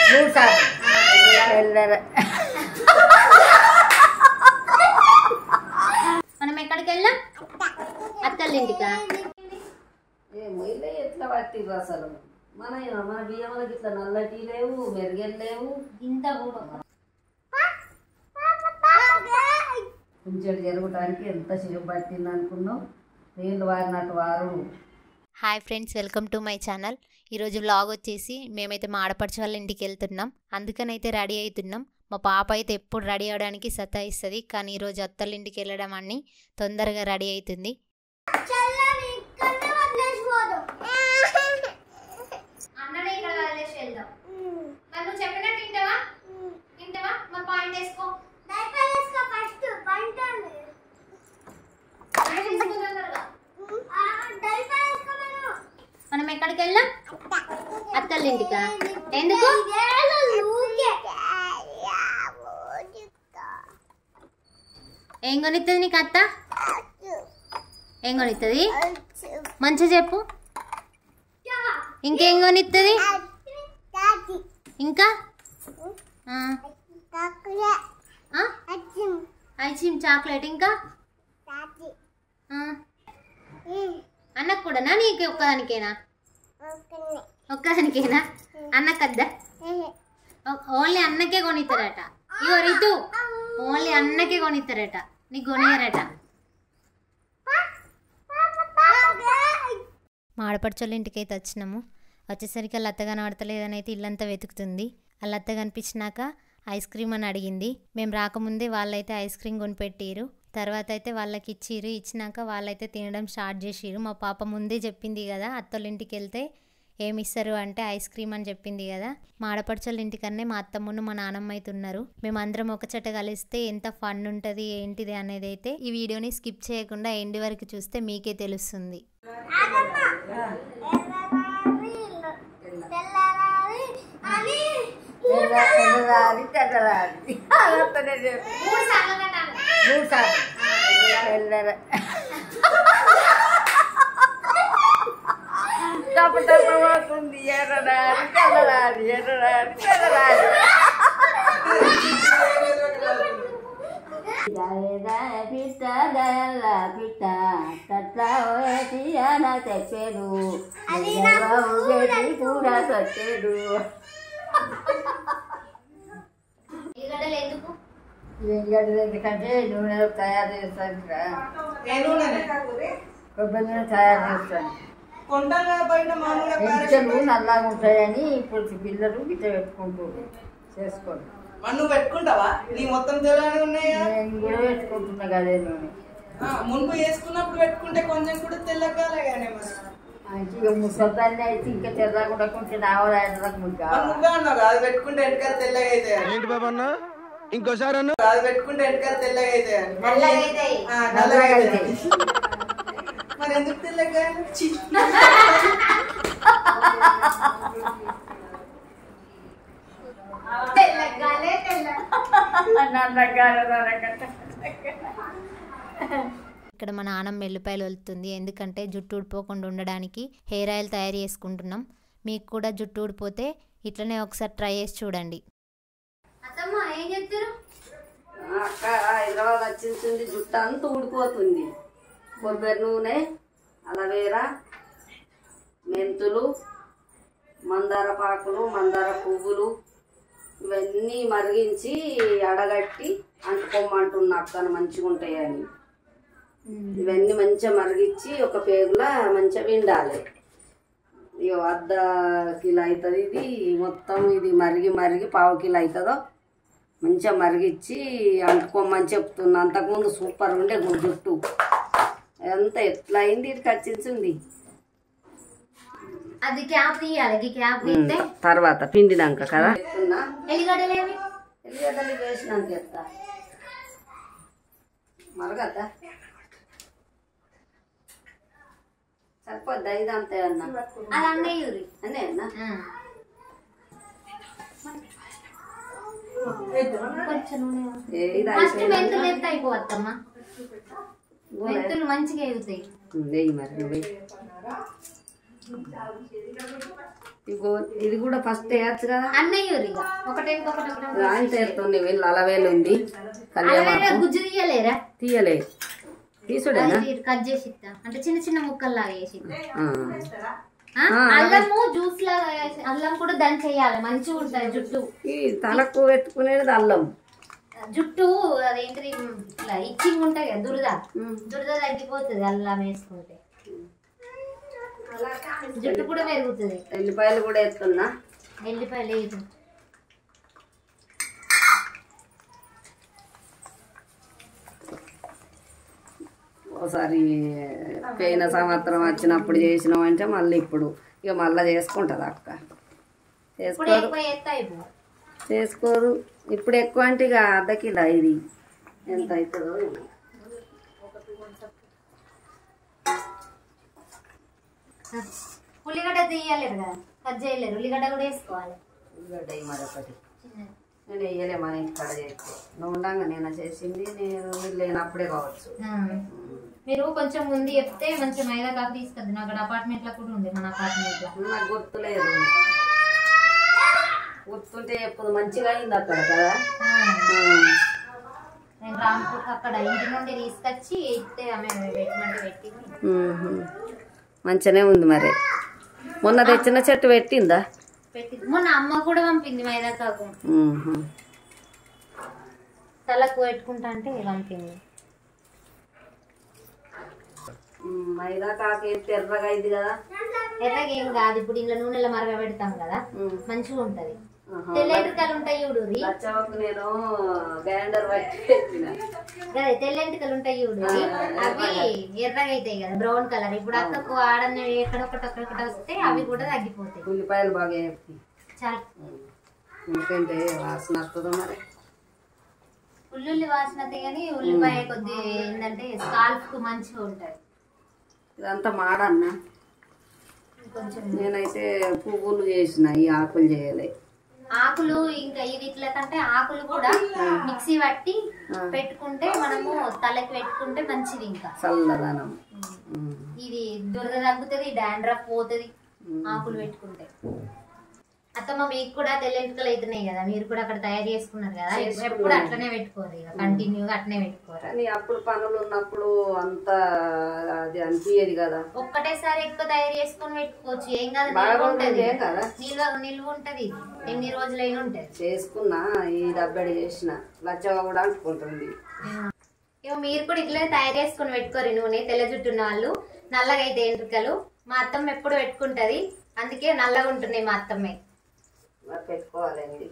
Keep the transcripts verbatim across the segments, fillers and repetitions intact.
మూడు సార్లు మనం ఎక్కడికి వెళ్ళాం? అత్తళ్ళ ఇంటికా? ఏమో ఇలా ఎట్లా పట్టిర్రు అసలు. మన మన బియ్యములకి ఇట్లా నల్లటి లేవు, మెరుగలు లేవు. ఇంత కూడా కొంచెం జరగటానికి ఎంత సేపు పట్టింది అనుకున్నాం. నీళ్ళు వారినట్టు వారు. Hi friends, welcome to my channel. ఈరోజు వ్లాగ్ వచ్చేసి మేమైతే మా ఆడపడిచే వాళ్ళ ఇంటికి వెళ్తున్నాం. అందుకనైతే రెడీ అవుతున్నాం. మా పాప అయితే ఎప్పుడు రెడీ అవడానికి సతాయిస్తుంది, కానీ ఈరోజు అత్తళ్ళ ఇంటికి వెళ్ళడం అని తొందరగా రెడీ అవుతుంది. మనం ఎక్కడికి వెళ్ళాం? అత్తళ్ళ ఇంటికా? ఎందుకు? ఏం కొనిస్తుంది నీకు అత్త? ఏం కొనిస్తుంది? మంచిగా చెప్పు. ఇంకేం కొనిస్తుంది? ఇంకా ఐస్ క్రీమ్, చాక్లెట్, ఇంకా అన్నకు కూడానా? నీకు ఒక్కదానికేనా? ఒక్కదానికేనా? అన్నకద్దా? ఓన్లీ అన్నకే కొనిస్తారట. ఇగో రితు, ఓన్లీ అన్నకే కొనిస్తారట, నీకు కొనియరట. మా ఆడపడుచోళ్ళ ఇంటికి అయితే వచ్చినాము. వచ్చేసరికి వాళ్ళ అత్త కనబడతలేదని అయితే ఇల్లంతా వెతుకుతుంది. వాళ్ళ అత్త కనిపించినాక ఐస్ క్రీమ్ అని అడిగింది. మేము రాకముందే వాళ్ళైతే ఐస్ క్రీమ్ కొనిపెట్టిరు. తర్వాత అయితే వాళ్ళకి ఇచ్చిరు. ఇచ్చినాక వాళ్ళైతే తినడం స్టార్ట్ చేసిరు. మా పాప ముందే చెప్పింది కదా అత్తోళ్ళ ఇంటికి వెళ్తే ఏమి ఇస్తారు అంటే ఐస్ క్రీమ్ అని చెప్పింది కదా. మా ఆడపడుచోళ్ళ ఇంటికన్నే మా అత్తమ్మను మా నాన్నమ్మ అయితే ఉన్నారు. మేమందరం ఒక చోట కలిస్తే ఎంత ఫన్ ఉంటుంది ఏంటిది అనేది అయితే ఈ వీడియోని స్కిప్ చేయకుండా ఎండ్ వరకు చూస్తే మీకే తెలుస్తుంది. మూడు సార్లు తప్పు తప్పు పోతుంది. ఎర్రడాలి తెల్లరాలి, ఎర్రడాలి తెల్లరాలి. పిట్ట దయల్ల పిట్ట తట్లా తెచ్చేడు కూడా తెచ్చేడు. ఎందుకంటే నూనె తయారు చేస్తాను, కొబ్బరి నూనె తయారు చేస్తాను. గిట్టలు నల్లగా ఉంటాయని ఇప్పుడు పిల్లలు గిట్ట పెట్టుకుంటారు, చేసుకోండి. నువ్వు పెట్టుకుంటావా? నీ మొత్తం తెల్లగానే ఉన్నాయా? నేను కూడా పెట్టుకుంటున్నా కదే నూనె. మునుపు వేసుకున్నప్పుడు పెట్టుకుంటే కొంచెం కూడా తెల్లగానే ఇక ముసలి అయితే ఇంకా తెల్లగా కూడా కొంచెం రావాలి. నువ్వే అన్నావు అది పెట్టుకుంటే ఎంటకాలు తెల్లగా అయితే ఏంటి బాబా అన్న? ఇంకోసారి అన్న అది పెట్టుకుంటే ఎంటకాలు తెల్లగా అయితే మరి ఎందుకు తెల్లగా? ఇక్కడ మా నాన్నమ్మ ఎల్లిపాయలు వెళ్తుంది, ఎందుకంటే జుట్టు ఊడిపోకుండా ఉండడానికి హెయిర్ ఆయిల్ తయారు చేసుకుంటున్నాం. మీకు కూడా జుట్టు ఊడిపోతే ఇట్లనే ఒకసారి ట్రై చేసి చూడండి. అత్తమ్మ ఏం చెప్తారు? అక్క హైదరాబాద్ వచ్చింది, జుట్టు అంతా ఊడిపోతుంది. కొబ్బరి నూనె, అలవేరా, మెంతులు, మందార పాకులు, మందార పువ్వులు ఇవన్నీ మరిగించి అడగట్టి అంటుకోమంటున్నా అక్కను మంచిగా ఉంటాయని. ఇవన్నీ మంచిగా మరిగించి ఒక పేగులా మంచిగా విండాలి. ఇక అర్ధ కిలో అవుతుంది ఇది మొత్తం. ఇది మరిగి మరిగి పావు కిలో అవుతుందో మంచిగా మరిగించి అంటుకోమని చెప్తున్నా. అంతకుముందు సూపర్ ఉండే జుట్టు ఎంత ఎట్లా అయింది, ఇది ఖర్చించింది. అది క్యాప్ తీయాలి, క్యాప్ తీస్తే తర్వాత పిండినాక కదా. ఎల్లిగడ్డలు ఎల్లిగడ్డలు వేసినాక చెప్తా మరగద్దా సరిపోద్దా? ఇది అంతే అన్న, అది అన్నయ్యూరి అన్నే అన్న. ఫస్ట్ మెంతులు ఎత్త అయిపోవద్దమ్మా, మెంతులు మంచిగా ఎగుతాయి. నెయ్యి మరి నువ్వు ఇగో ఇది కూడా ఫస్ట్ వేయచ్చు కదా అన్నయ్య ఒకటే ఆయన వీళ్ళు అలవేలు ఉంది గుజ్జు తీయలేరా తీయలే తీసుడేనా కట్ చేసి ఇస్తా అంటే చిన్న చిన్న ముక్కల్లాగా వేసి అల్లము జ్యూస్ లాగా అల్లం కూడా దాన్ని చెయ్యాలి మంచిగా ఉంటుంది జుట్టు ఈ తలకు పెట్టుకునేది అల్లం జుట్టు అదేంటిది ఇట్లా ఇచ్చింగ్ ఉంటాయి కదా దురద దురద తగ్గిపోతుంది అల్లం వేసుకుంటే జుట్టు కూడా పెరుగుతుంది ఎల్లిపాయలు కూడా వేస్తున్నా ఎల్లిపాయలు వేయదు ఒకసారి పోయిన సంవత్సరం వచ్చినప్పుడు చేసినాం అంటే మళ్ళీ ఇప్పుడు ఇక మళ్ళీ చేసుకుంటుంది అక్క చేసుకోరు చేసుకోరు ఇప్పుడు ఎక్కువ అంటే ఇక అర్ధ కిలో ఇది ఎంత అవుతుందో ఉల్లిగడ్డ తీయలేరు కదా కట్ చేయలేరు ఉల్లిగడ్డ కూడా వేసుకోవాలి ఉల్లిగడ్డ మరొకటి నేను వేయలే మన ఇంటికాడ చేస్తే నువ్వు ఉండగా నేను చేసింది నేను లేనప్పుడే కావచ్చు మీరు కొంచెం ముందు చెప్తే మంచి మైదా కాకు తీసుకొద్ది నాకు అపార్ట్మెంట్ లో కూడా ఉంది మన అపార్ట్మెంట్ లో నాకు గుర్తులేదు గుర్తుంటే ఎప్పుడు మంచిగా అయింది అక్కడ కదా నేను రాంపూర్ అక్కడ ఇంటి నుండి తీసుకొచ్చి ఇస్తే ఆమె పెట్టమంటే పెట్టింది మంచిగానే ఉంది మరి మొన్న తెచ్చిన చెట్టు పెట్టిందా పెట్టింది మొన్న అమ్మ కూడా పంపింది మైదా కాకు తలకు పెట్టుకుంటా అంటే పంపింది మైదా కాకు వేస్తే ఎర్రగా అయింది కదా ఎర్రగా ఏం కాదు ఇప్పుడు ఇంట్లో నూనెలో మరగ పెడతాం కదా మంచిగా ఉంటది తెల్లెంటికలు ఉంటాయి చూడు నేను గ్రైండర్ పెట్టిన అదే తెల్లెంటికలు ఉంటాయి చూడు అవి ఎర్రగా అవుతాయి కదా బ్రౌన్ కలర్ ఇప్పుడు అక్కకు ఆడని ఎక్కడొకటి ఒక్కడొకటి వస్తే అవి కూడా తగ్గిపోతాయి ఉల్లిపాయలు బాగా చాలు ఎందుకంటే వాసన వస్తుందో మరి ఉల్లుల్లి వాసన కానీ ఉల్లిపాయ కొద్ది ఏంటంటే స్కాల్ప్ కు మంచిగా ఉంటది ఇదంతా మాడన్న కొంచెం నేనైతే పువ్వులు చేసిన ఈ ఆకులు చేయలే ఆకులు ఇంకా ఇవి ఇట్లా కంటే ఆకులు కూడా మిక్సీ పట్టి పెట్టుకుంటే మనము తలకి పెట్టుకుంటే మంచిది ఇంకా చల్లదనం ఇది దురద తగ్గుతుంది డాండ్రఫ్ పోతుంది ఆకులు పెట్టుకుంటే అత్తమ్మ మీకు కూడా తెల్లెంటుకలు అవుతున్నాయి కదా మీరు కూడా అక్కడ తయారు చేసుకున్నారు కదా ఎప్పుడు అట్లనే పెట్టుకోరు ఇక కంటిన్యూగా అట్లనే పెట్టుకోరు కానీ అప్పుడు పనులు ఉన్నప్పుడు అంత అది అనిపించేది కదా ఒక్కటేసారి ఎక్కువ తయారు చేసుకొని పెట్టుకోవచ్చు ఏం కాదు నిల్వ నిల్వ ఉంటది ఎన్ని రోజులైనా ఉంటది చేసుకున్నా ఈ దబ్బడి చేసిన లచ్చగా కూడా అంటుకుంటుంది ఇక మీరు కూడా ఇట్లనే తయారు చేసుకుని పెట్టుకోరు నూనె తెల్ల జుట్టున్న వాళ్ళు నల్లగా అయితే ఎంట్రుకలు మా అత్తమ్మ ఎప్పుడు పెట్టుకుంటది అందుకే నల్లగా ఉంటున్నాయి మా అత్తమ్మే పెట్టుకోవాలండి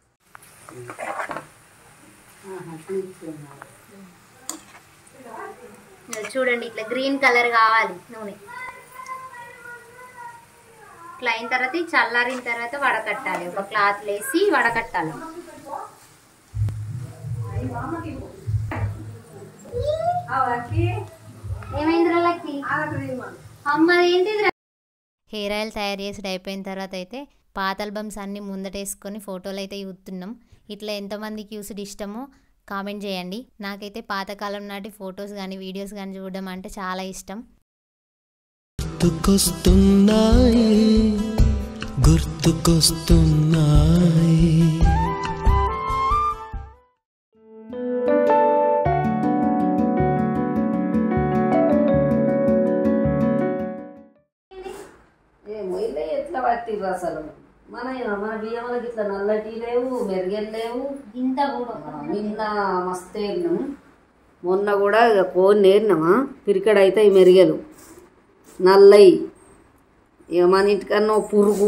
చూడండి ఇట్లా గ్రీన్ కలర్ కావాలి నూనె ఇట్లా అయిన తర్వాత చల్లారిన తర్వాత వడకట్టాలి ఒక క్లాత్ వేసి వడకట్టాలి ఏమైందిరా లక్కి అమ్మది ఏంటిది హెయిర్ ఆయిల్ తయారు చేసి అయిపోయిన తర్వాత అయితే పాత ఆల్బమ్స్ అన్నీ ముందటేసుకొని ఫోటోలు అయితే చూస్తున్నాం ఇట్లా ఎంతమందికి చూసుడు ఇష్టమో కామెంట్ చేయండి నాకైతే పాతకాలం నాటి ఫొటోస్ కానీ వీడియోస్ కానీ చూడడం అంటే చాలా ఇష్టం గుర్తుకొస్తున్నాయి గుర్తుకొస్తున్నాయి ఎట్లా పట్టిర్రు అసలు మన మన బియ్యములకి ఇట్లా నల్లటి లేవు మెరుగలు లేవు ఇంత కూడా నిన్న మస్తు ఏరినాము మొన్న కూడా కోని ఏరినామా పిరికడైతే ఈ మెరుగలు నల్లయి ఇక మన ఇంటికన్నా పురుగు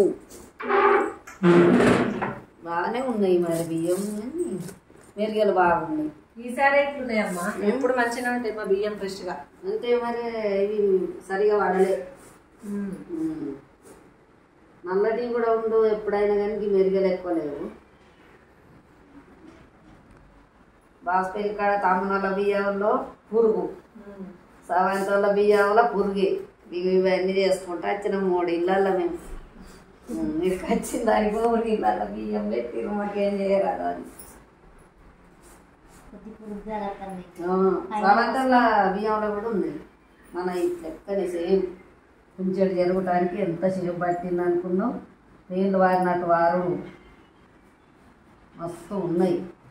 బాగానే ఉన్నాయి మరి బియ్యం మెరుగలు బాగున్నాయి ఈసారి ఎట్లున్నాయమ్మా ఎప్పుడు మంచిగా ఉంటాయి మా బియ్యం ఫ్రెష్గా అంతే మరి ఇవి సరిగా వాడలే నల్లటి కూడా ఉండు ఎప్పుడైనా కానీ మెరుగలు ఎక్కువ లేవు బాస్పల్లి కాడ తమ్ముల బియ్యంలో పురుగు సవంతల బియ్యంలో పురుగే ఇవి ఇవన్నీ చేసుకుంటా వచ్చిన మూడు ఇళ్ళల్లో మేము మీరు వచ్చిన దానికి మూడు ఇళ్ళల్లో బియ్యం పెట్టి మాకేం చేయరాదు అని సవంతల బియ్యంలో కూడా ఉంది మన లెక్కనే సేమ్ కుంచెడు జరగటానికి ఎంతసేపు పట్టింది అనుకున్నావు. నీళ్ళు వారినట్టు వారు మస్తు ఉన్నాయి.